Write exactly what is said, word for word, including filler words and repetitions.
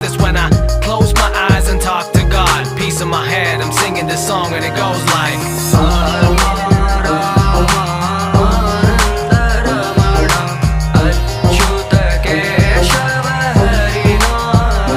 That's when I close my eyes and talk to God. Peace in my head, I'm singing this song and it goes like